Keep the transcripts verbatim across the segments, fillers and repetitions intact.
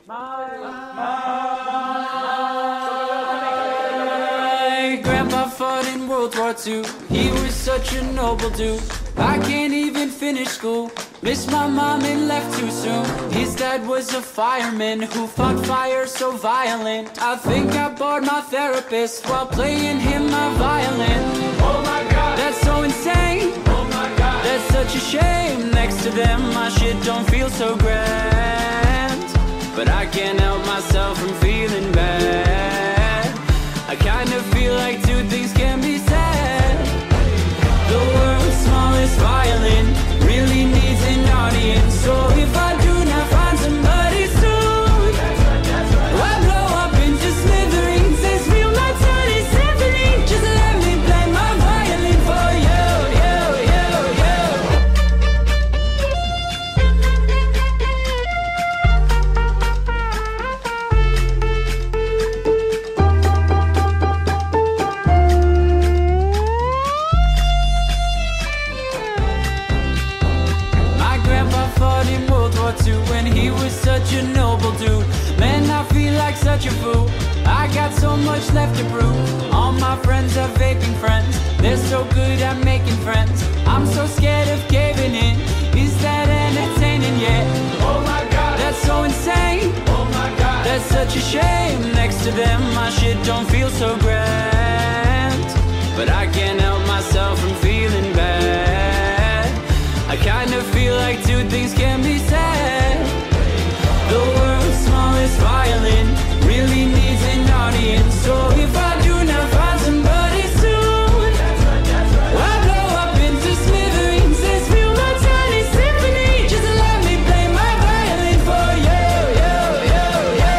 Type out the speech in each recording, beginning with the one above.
My grandpa fought in World War Two. He was such a noble dude. I can't even finish school. Missed my mom and left too soon. His dad was a fireman who fought fire so violent. I think I bored my therapist while playing him my violin. Oh my god, that's so insane. Oh my god, that's such a shame. Next to them my shit don't feel so grand, but I can't help myself from feeling bad. I kind of feel like two things can be said. The world's smallest violin really needs an audience. So if I do not find somebody soon, I blow up into smithereens and spill my tiny symphony. Just let me play my violin for you, you, you, you. My grandpa fought in World War Two when he was such a noble dude. Man, I feel like such a fool. I got so much left to prove. All my friends are vaping friends. They're so good at making friends. I'm so scared of caving in. Is that entertaining yet? Oh my god, that's so insane. Oh my god, that's such a shame. Next to them my shit don't feel so grand, but I can't help myself from feeling bad. I kind of feel like two things can be said. The world's smallest violin really needs an audience. So if I do not find somebody soon, I blow up into smithereens and spill my tiny symphony. Just let me play my violin for you, you, you, you.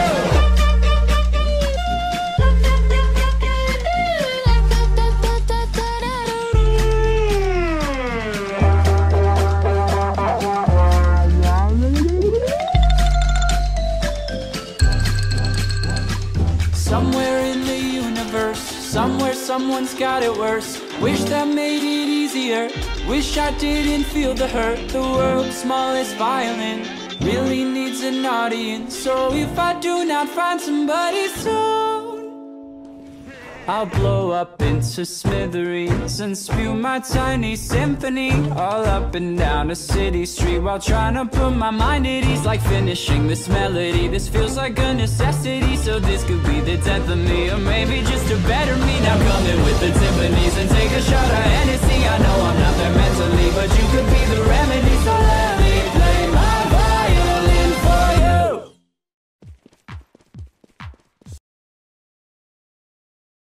Somewhere in the universe, somewhere someone's got it worse. Wish that made it easier. Wish I didn't feel the hurt. The world's smallest violin really needs an audience. So if I do not find somebody soon, I'll blow up into smithereens and spew my tiny symphony all up and down a city street while trying to put my mind at ease. Like finishing this melody, this feels like a necessity. So this could be the death of me, or maybe just a better me. Now come in with the timpanis and take a shot of Hennessy. I know I'm not there mentally, but you could be the remedy. So let